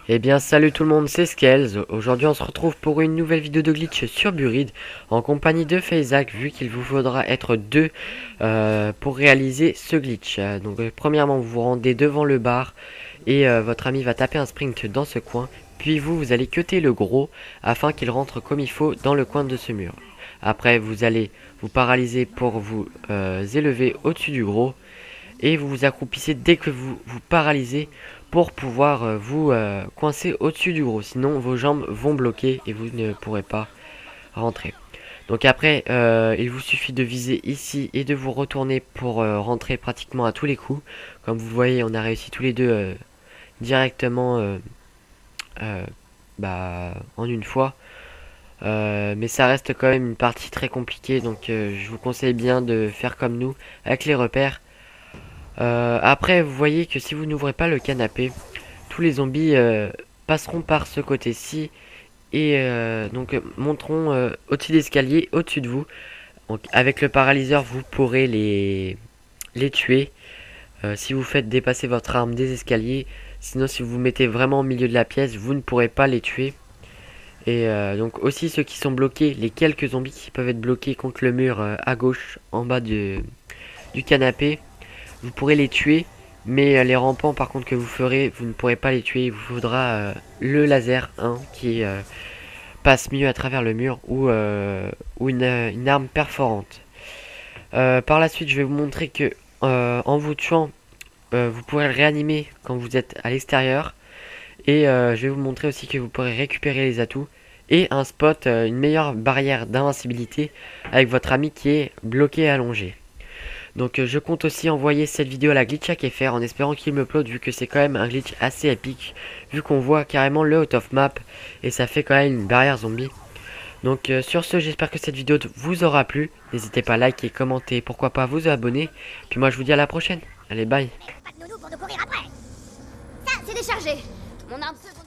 Eh bien salut tout le monde, c'est Scales. Aujourd'hui on se retrouve pour une nouvelle vidéo de glitch sur Buried en compagnie de Faizac, vu qu'il vous faudra être deux pour réaliser ce glitch. Premièrement vous vous rendez devant le bar et votre ami va taper un sprint dans ce coin. Puis vous allez cutter le gros afin qu'il rentre comme il faut dans le coin de ce mur. Après vous allez vous paralyser pour vous élever au-dessus du gros. Et vous vous accroupissez dès que vous vous paralysez pour pouvoir vous coincer au-dessus du gros. Sinon vos jambes vont bloquer et vous ne pourrez pas rentrer. Donc après il vous suffit de viser ici et de vous retourner pour rentrer pratiquement à tous les coups. Comme vous voyez, on a réussi tous les deux directement euh, en une fois. Mais ça reste quand même une partie très compliquée, donc je vous conseille bien de faire comme nous avec les repères. Après, vous voyez que si vous n'ouvrez pas le canapé, tous les zombies passeront par ce côté-ci et monteront au-dessus d'escalier, au-dessus de vous. Donc, avec le paralyseur, vous pourrez les tuer si vous faites dépasser votre arme des escaliers. Sinon, si vous vous mettez vraiment au milieu de la pièce, vous ne pourrez pas les tuer. Et donc aussi ceux qui sont bloqués, les quelques zombies qui peuvent être bloqués contre le mur à gauche, en bas du canapé. Vous pourrez les tuer, mais les rampants par contre que vous ferez, vous ne pourrez pas les tuer. Il vous faudra le laser 1 qui passe mieux à travers le mur ou une arme perforante. Par la suite, je vais vous montrer que en vous tuant, vous pourrez le réanimer quand vous êtes à l'extérieur. Et je vais vous montrer aussi que vous pourrez récupérer les atouts et un spot, une meilleure barrière d'invincibilité avec votre ami qui est bloqué et allongé. Donc je compte aussi envoyer cette vidéo à la Glitchhack FR en espérant qu'il me upload, vu que c'est quand même un glitch assez épique, vu qu'on voit carrément le out of map et ça fait quand même une barrière zombie. Donc sur ce, j'espère que cette vidéo vous aura plu. N'hésitez pas à liker, commenter, pourquoi pas vous abonner. Puis moi je vous dis à la prochaine. Allez, bye. Pas de nounou pour nous courir après. Ça, c'est déchargé. Mon arme secondaire.